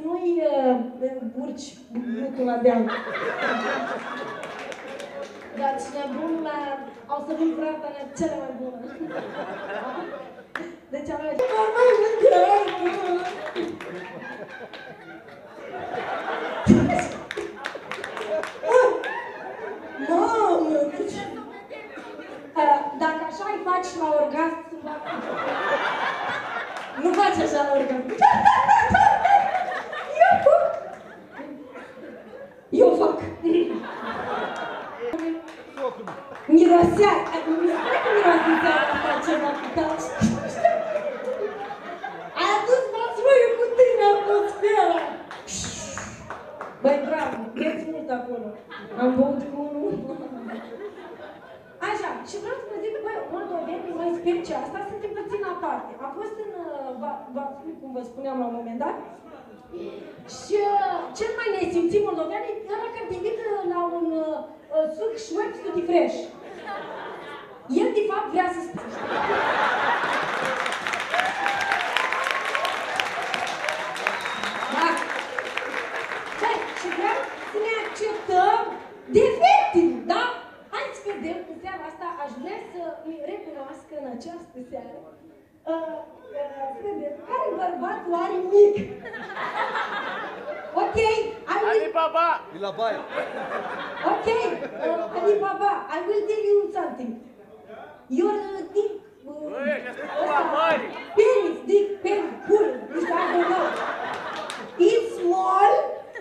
nu-i urci butul la deal. Dar cine bun la... Au să vin frata mea cele mai bună. Deci am mai... Mamă! Dacă așa îi faci la orgasm, nu faci așa la orgasm. Eu fac. Mirosea. Mi se pare că mirosea asta ceva cu taci. Ai adus măsmăiul cu tine atmosfera. Băi, bravo, vieți mult acolo. Am băut cu unul. Așa, și vreau să vă zic că, băi, moldovenii, noi specia asta, suntem puțin aparte. Am fost în Vaslui, cum vă spuneam la un moment dat, și cel mai nesimțit moldovean e ăla care te invită la un suc Schweppes Tutti Fresh. El, de fapt, vrea să spune. Da. Băi, și vreau să ne acceptăm defectele, da? Hai să vedem, în seara asta aș vrea să îi recunoască în această seară. Să vedem, care bărbatul are mic? Ok, Alibaba! E la baie. Ok, Alibaba, I will tell you something. Your dick... penis, dick, penis, cool, which I don't know. It's small.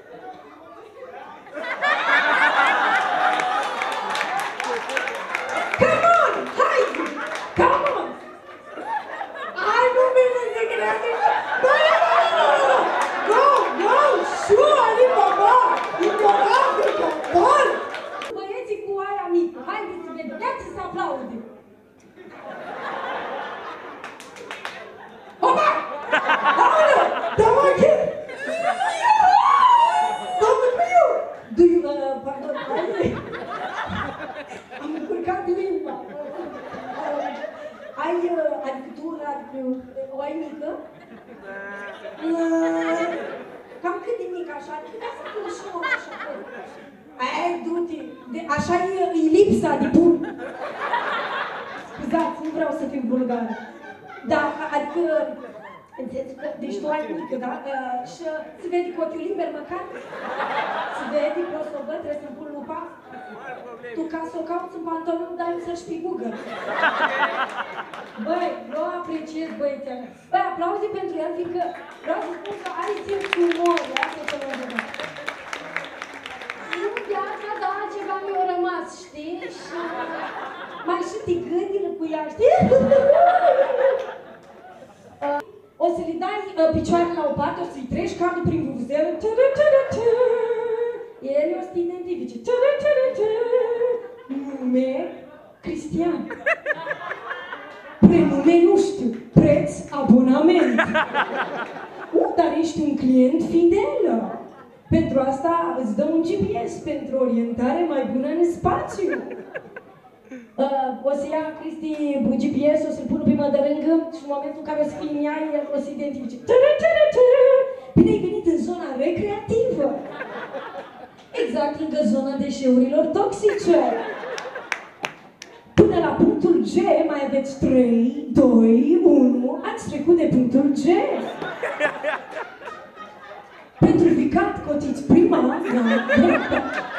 Come on, hai! Come on! I don't mean to take it out. No! Go, go! Sure, Alibaba! In your Africa, bun! Băieții cu aia mică, haideți să vedem, ia-ți să aplaude! Opa! Aoleu! Dă-mă chip! Dă-mă piu! Pardon, am încurcat limba. Adică tu, o ai mică? Cam cât de mică așa? Putea să pun și eu așa. Ai, du-te! Așa e lipsa de bun. Scuzați, nu vreau să fiu vulgară. Da, adică... Înțelegi că... Deci tu ai mică, da? Și se vede cu ochiul liber măcar? Se vede, vreau să o văd, trebuie să-mi pun lupa? Tu ca să o cauți în pantaloni, dai să-și pigugă. Băi, eu apreciez băieții ăla. Băi, aplauze pentru el, fiindcă vreau să spun că are simț cu umor, asta să mă gândă. În viața, da, ceva mi-a rămas, știi? Și mai și te gândile cu ea, știi? O să-i dai picioarele la o parte, o să-i treci cardul prin vuvuzele. El o să te identifice. Nume, Cristian. Prenume nu știu, preț, abonament. Dar ești un client fidel. Pentru asta îți dă un GPS pentru orientare mai bună în spațiu. O să ia Cristi GPS, o să-l pună prima de lângă și în momentul în care o să fie în ea, el o să identifice. Bine ai venit în zona recreativă. Exact lângă zona deșeurilor toxice. Până la punctul G mai aveți 3, 2, 1, ați trecut de punctul G. Pentru ficat cotiți prima la dreapta.